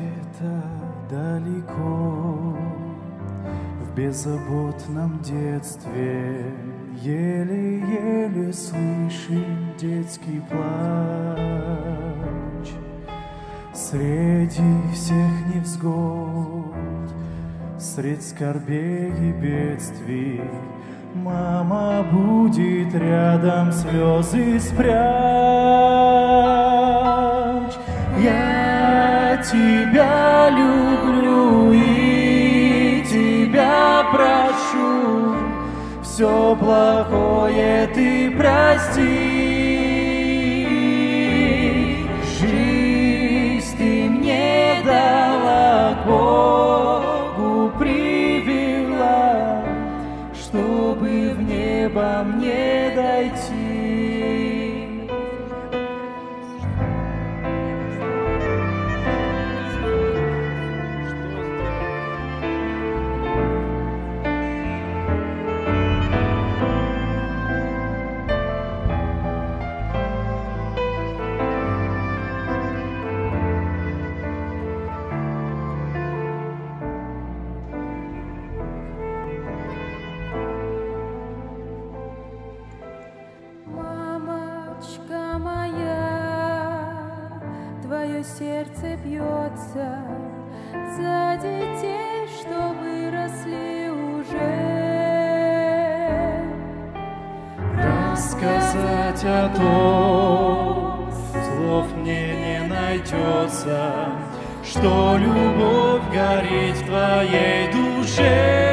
где-то далеко, в беззаботном детстве, еле-еле слышим детский плач. Среди всех невзгод, средь скорбей и бедствий, мама будет рядом слезы спрячь. Я тебя люблю и тебя прошу, все плохое ты прости. Жизнь ты мне дала, к Богу привела, чтобы в небо мне дойти. Мамочка моя, твое сердце бьется за детей, что выросли уже. Рассказать о том слов мне не найдется, что любовь горит в твоей душе.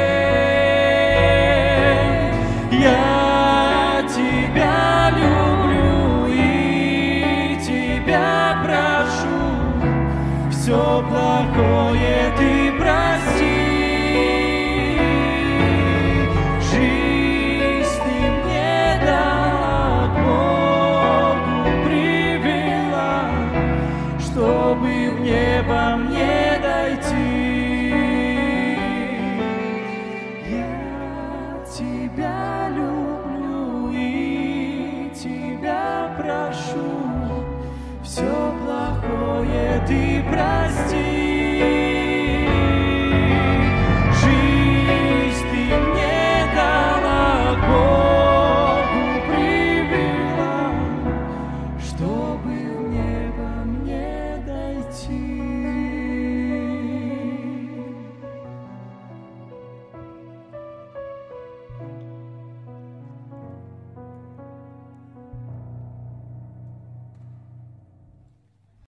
Я тебя люблю и тебя прошу, все плохое ты прости.